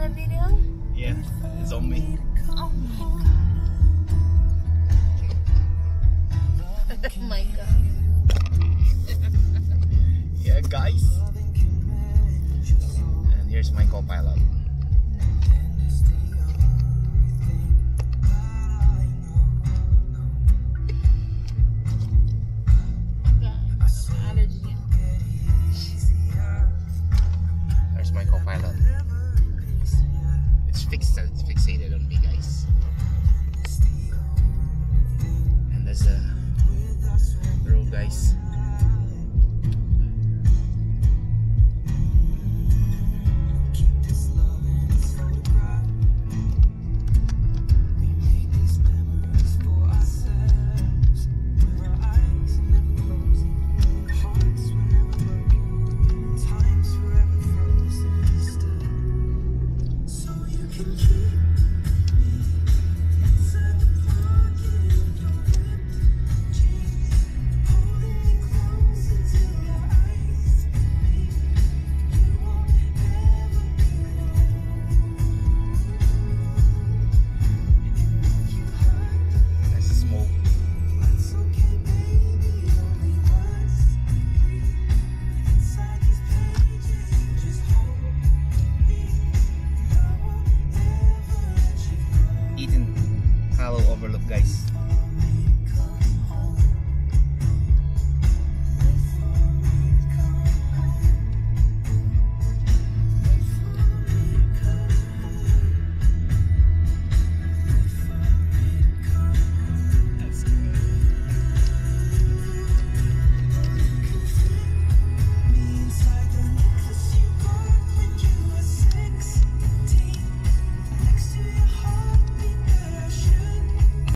on video? Yeah, it's on me. Oh my god. Yeah, guys. And here's my co-pilot. There's my co-pilot. It's fixated on me, guys. And there's the road, guys.